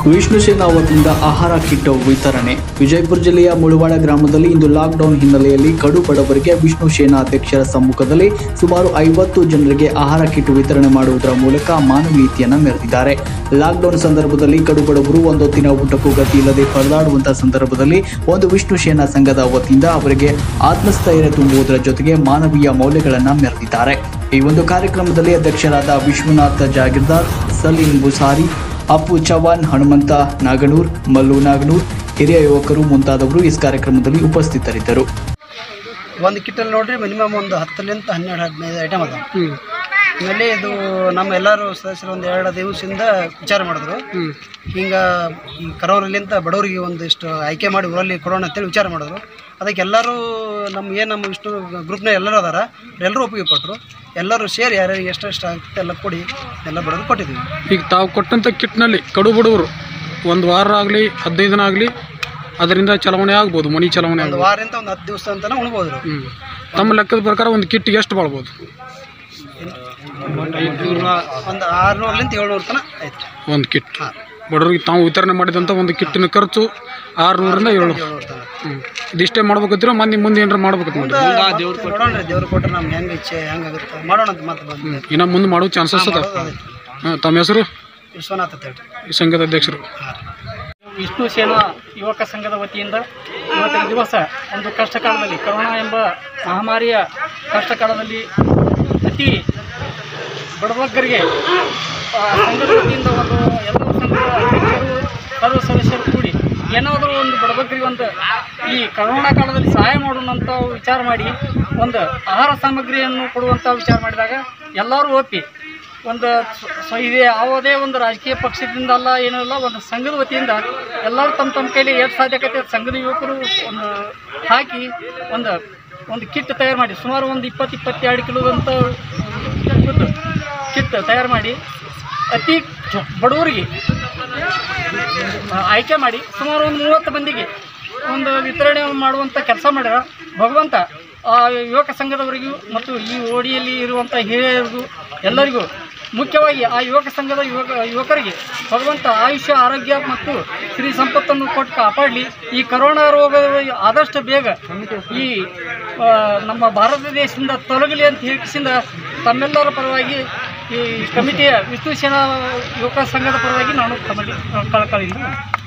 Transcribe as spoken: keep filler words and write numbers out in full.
ವಿಷ್ಣು ಸೇನಾ ವತಿಯಿಂದ ಆಹಾರ ಕಿಟ್ ವಿತರಣೆ. ವಿಜಯಪುರ ಜಿಲ್ಲೆಯ ಮುಳವಾಡ ಗ್ರಾಮದಲ್ಲಿ ಇಂದು ಲಾಕ್ಡೌನ್ ಹಿನ್ನೆಲೆಯಲ್ಲಿ ಕಡು ಬಡವರಿಗೆ ವಿಷ್ಣು ಸೇನಾ ಅಧ್ಯಕ್ಷರ ಸಮ್ಮುಖದಲ್ಲಿ ಸುಮಾರು ಐವತ್ತು ಜನರಿಗೆ ಆಹಾರ ಕಿಟ್ ವಿತರಣೆ ಮಾಡುವುದರ ಮೂಲಕ ಮಾನವೀಯತೆಯನ್ನು ಮೆರೆದಿದ್ದಾರೆ. ಲಾಕ್ಡೌನ್ ಸಂದರ್ಭದಲ್ಲಿ ಕಡು ಬಡವರು ಒಂದೊತ್ತಿನ ಊಟಕ್ಕೂ ಗತಿ ಇಲ್ಲದೆ ಪರದಾಡುವಂತಹ ಸಂದರ್ಭದಲ್ಲಿ ಒಂದು ವಿಷ್ಣು ಸೇನಾ ಸಂಘದ ವತಿಯಿಂದ ಅವರಿಗೆ ಆತ್ಮಸ್ಥೈರ್ಯ ತುಂಬುವುದರ ಜೊತೆಗೆ ಮಾನವೀಯ ಮೌಲ್ಯಗಳನ್ನು ಮೆರೆದಿದ್ದಾರೆ. ಈ ಒಂದು ಕಾರ್ಯಕ್ರಮದಲ್ಲಿ ಅಧ್ಯಕ್ಷರಾದ ವಿಶ್ವನಾಥ ಜಾಗೀರ್ದಾರ್, ಸಲೀಂ ಬುಸಾರಿ, ಅಪ್ಪು ಚವಾನ್, ಹನುಮಂತ ನಾಗನೂರ್, ಮಲ್ಲು ನಾಗನೂರ್, ಹಿರಿಯ ಯುವಕರು ಮುಂತಾದವರು ಈ ಕಾರ್ಯಕ್ರಮದಲ್ಲಿ ಉಪಸ್ಥಿತರಿದ್ದರು. ಒಂದು ಕಿಟ್ಟಲ್ಲಿ ನೋಡ್ರಿ ಮಿನಿಮಮ್ ಒಂದು ಹತ್ತರಿಂದ ಹನ್ನೆರಡು ಹದಿನೈದು ಐಟಮ್ ಅದ. ಆಮೇಲೆ ಇದು ನಮ್ಮ ಎಲ್ಲರೂ ಸದಸ್ಯರು ಒಂದು ಎರಡು ದಿವಸದಿಂದ ವಿಚಾರ ಮಾಡಿದ್ರು. ಹಿಂಗೆ ಈ ಕರೋನಲ್ಲಿಂತ ಬಡವರಿಗೆ ಒಂದಿಷ್ಟು ಆಯ್ಕೆ ಮಾಡಿ ಊರಲ್ಲಿ ಕೊಡೋಣ ಅಂತೇಳಿ ವಿಚಾರ ಮಾಡಿದ್ರು. ಅದಕ್ಕೆ ಎಲ್ಲರೂ ನಮ್ಮ ಏನು ನಮ್ಮ ಇಷ್ಟು ಗ್ರೂಪ್ನ ಎಲ್ಲರೂ ಅದಾರ, ಎಲ್ಲರೂ ಒಪ್ಪಿಗೆ ಕೊಟ್ಟರು. ಎಲ್ಲರೂ ಸೇರಿ ಯಾರ್ಯಾರಿಗೆ ಎಷ್ಟೆಷ್ಟು ಆಗುತ್ತೆ ಎಲ್ಲ ಕೊಡಿ ಎಲ್ಲ ಬಡವರು ಕೊಟ್ಟಿದ್ದೀವಿ. ಈಗ ತಾವು ಕೊಟ್ಟಂಥ ಕಿಟ್ನಲ್ಲಿ ಕಡು ಬಡವರು ಒಂದು ವಾರ ಆಗಲಿ ಹದಿನೈದು ದಿನ ಆಗಲಿ ಅದರಿಂದ ಚಲಾವಣೆ ಆಗ್ಬೋದು, ಮನಿ ಚಲಾವಣೆ ಒಂದು ವಾರದಿಂದ ಒಂದು ಹತ್ತು ದಿವಸ ಅಂತಲೇ ಉಣ್ಬೋದು. ಹ್ಞೂ ತಮ್ಮ ಲೆಕ್ಕದ ಪ್ರಕಾರ ಒಂದು ಕಿಟ್ಟಿಗೆ ಎಷ್ಟು ಬಾಳ್ಬೋದು? ಒಂದು ಆರುನೂರಲಿಂದ ಏಳ್ನೂರು ತನಕ ಐತೆ ಒಂದು ಕಿಟ್. ಬಡವರಿಗೆ ತಾವು ವಿತರಣೆ ಮಾಡಿದಂಥ ಒಂದು ಕಿಟ್ಟಿನ ಖರ್ಚು ಆರುನೂರಿಂದ ಏಳ್ನೂರು. ಹ್ಞೂ ಇದಿಷ್ಟೇ ಮಾಡ್ಬೇಕಂತೀರ ಮಂದಿ ಮುಂದೆ ಏನಾರು ಮಾಡ್ಬೇಕು ನೋಡೋಣ ರೀ. ದೇವ್ರು ಕೊಟ್ಟರೆ ನಮ್ಗೆ ಹೆಂಗೆ ಇಚ್ಛೆ ಹೆಂಗಾಗುತ್ತೆ ಮಾಡೋಣ ಅಂತ ಮತ್ತೆ ಬಂದು ಇನ್ನು ಮುಂದೆ ಮಾಡೋ ಚಾನ್ಸಸ್ ಅದ. ಹಾಂ ತಮ್ಮ ಹೆಸರು? ವಿಶ್ವನಾಥ್ ಅಂತ ಹೇಳಿ, ಈ ಸಂಘದ ಅಧ್ಯಕ್ಷರು. ವಿಷ್ಣು ಸೇನಾ ಯುವಕ ಸಂಘದ ವತಿಯಿಂದ ಇವತ್ತಿನ ದಿವಸ ಒಂದು ಕಷ್ಟ ಕಾಲದಲ್ಲಿ, ಕೊರೋನಾ ಎಂಬ ಮಹಾಮಾರಿಯ ಕಷ್ಟ ಕಾಲದಲ್ಲಿ ಅತಿ ಬಡಬಗ್ಗರಿಗೆ ಸಂಘದ ವತಿಯಿಂದ ಒಂದು ಎಲ್ಲ ಸಂಘದ ಅಧ್ಯಕ್ಷರು ಸರ್ವ ಸದಸ್ಯರು ಕೂಡಿ ಏನಾದರೂ ಒಂದು ಬಡಬಗ್ಗರಿಗೆ ಒಂದು ಈ ಕೊರೋನಾ ಕಾಲದಲ್ಲಿ ಸಹಾಯ ಮಾಡೋಣಂತ ವಿಚಾರ ಮಾಡಿ ಒಂದು ಆಹಾರ ಸಾಮಗ್ರಿಯನ್ನು ಕೊಡುವಂಥ ವಿಚಾರ ಮಾಡಿದಾಗ ಎಲ್ಲರೂ ಒಪ್ಪಿ ಒಂದು ಸ ಇದೆ ಯಾವುದೇ ಒಂದು ರಾಜಕೀಯ ಪಕ್ಷದಿಂದ ಅಲ್ಲ ಏನೂ ಇಲ್ಲ, ಒಂದು ಸಂಘದ ವತಿಯಿಂದ ಎಲ್ಲರೂ ತಮ್ಮ ತಮ್ಮ ಕೈಲಿ ಎಷ್ಟು ಸಾಧ್ಯಕತೆ ಸಂಘದ ಯುವಕರು ಒಂದು ಹಾಕಿ ಒಂದು ಒಂದು ಕಿಟ್ ತಯಾರು ಮಾಡಿ ಸುಮಾರು ಒಂದು ಇಪ್ಪತ್ತು ಇಪ್ಪತ್ತೆರಡು ಕಿಲೋದಂಥ ಕಿಟ್ ತಯಾರು ಮಾಡಿ ಅತಿ ಬಡವರಿಗೆ ಆಯ್ಕೆ ಮಾಡಿ ಸುಮಾರು ಒಂದು ಮೂವತ್ತು ಮಂದಿಗೆ ಒಂದು ವಿತರಣೆ ಮಾಡುವಂಥ ಕೆಲಸ ಮಾಡ್ಯಾರ. ಭಗವಂತ ಆ ಯುವಕ ಸಂಘದವರಿಗೂ ಮತ್ತು ಈ ಓಡಿಯಲ್ಲಿ ಇರುವಂಥ ಹಿರಿಯರಿಗೂ ಎಲ್ಲರಿಗೂ ಮುಖ್ಯವಾಗಿ ಆ ಯುವಕ ಸಂಘದ ಯುವಕ ಯುವಕರಿಗೆ ಭಗವಂತ ಆಯುಷ್ಯ, ಆರೋಗ್ಯ ಮತ್ತು ಸ್ತ್ರೀ ಸಂಪತ್ತನ್ನು ಕೊಟ್ಟು ಕಾಪಾಡಲಿ. ಈ ಕರೋನಾ ರೋಗ ಆದಷ್ಟು ಬೇಗ ಈ ನಮ್ಮ ಭಾರತ ದೇಶದಿಂದ ತೊಲಗಲಿ ಅಂತ ಹೇಳಿಸಿಂದ ತಮ್ಮೆಲ್ಲರ ಪರವಾಗಿ ಈ ಕಮಿಟಿಯ ವಿಷ್ಣು ಸೇನಾ ಯುವಕ ಸಂಘದ ಪರವಾಗಿ ನಾನು ಕಮಿಟಿ ಕಳಕಳಿಯಿಂದ